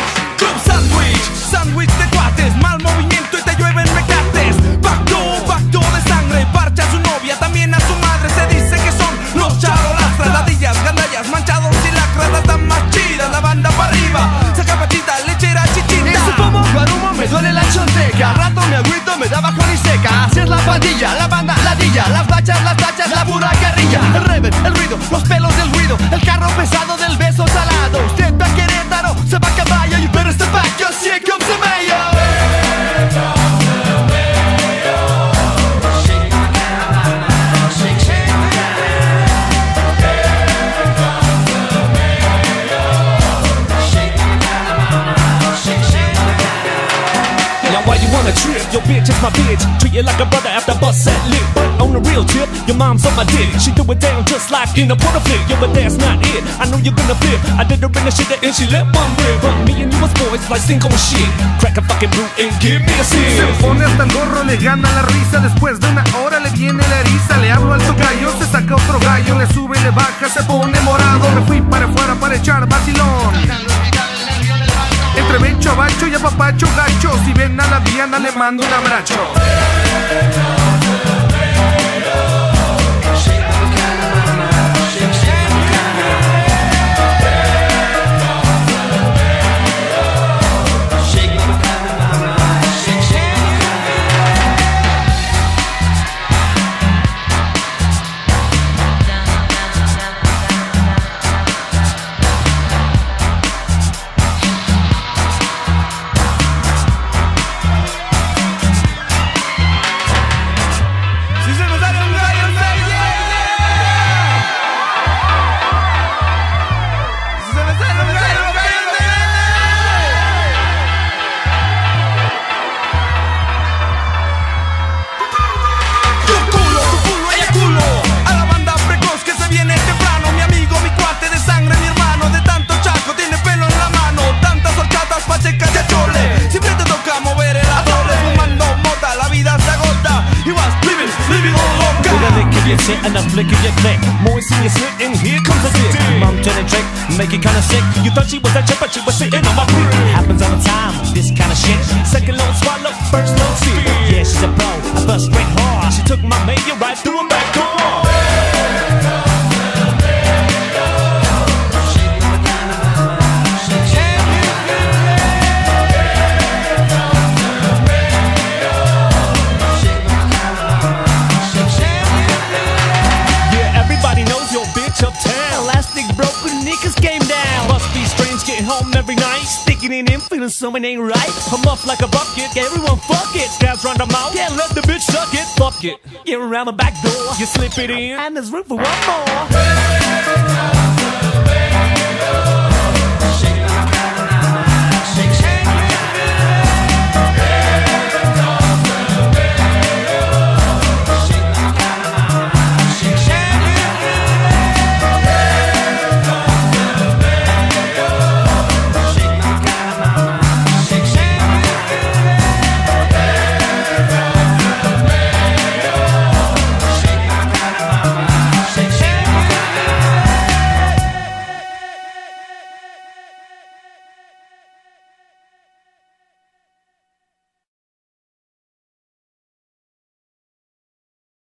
Club Sandwich, sándwich de cuates, mal movimiento y te llueven mecates. Pacto de sangre, parcha a su novia, también a su madre. Se dice que son los charolastras, ladillas, gandallas, manchados y lacras. Las damas chidas, la banda para arriba, saca patita, lechera, chichita. Y si fumo, guarumo, me duele la chonteca. Rato me agüito, me da bajón y seca. Así es la pandilla, la banda, ladilla, las bachas, las tachas, la pura guerrilla. El rever, el ruido, los pelos del ruido, el carro pesado del beso salado. Usted va a Querétaro, se va a caballo. You better step back, cause here comes the mayor. Why you wanna trip? Your bitch is my bitch. Treat you like a brother after bust that lip. But on the real tip, your mom's on my dick. She threw it down just like in a porta flick. Yeah, but that's not it. I know you're gonna flip. I did her in the shit and she let one rip. But me and you was boys like sink on shit. Crack a fucking brute and give me a sip. Se pone hasta el gorro, le gana la risa. Después de una hora le viene la eriza. Le hablo al tocayo, se saca otro gallo. Le sube, le baja, se pone morado. Me fui para afuera para echar vacilón. Entre Bencho, Bacho y Apapacho gacho. Si ven a la Diana le mando un abrazo. And I'm flicking your neck. Moist in your slit, and here comes the dick. Mom turn and trick, make it kinda sick. You thought she was that chick, but she was sitting on my brick. Happens all the time, this kind of shit. Second load swallow, first load spit. Yeah, she's a pro, I bust straight hard. She took my mayor right through a back door. Every night, sticking it in, feeling something ain't right. I'm up like a bucket, everyone fuck it. Scabs round the mouth, yeah, let the bitch suck it. Fuck it, get around the back door, you slip it in, and there's room for one more.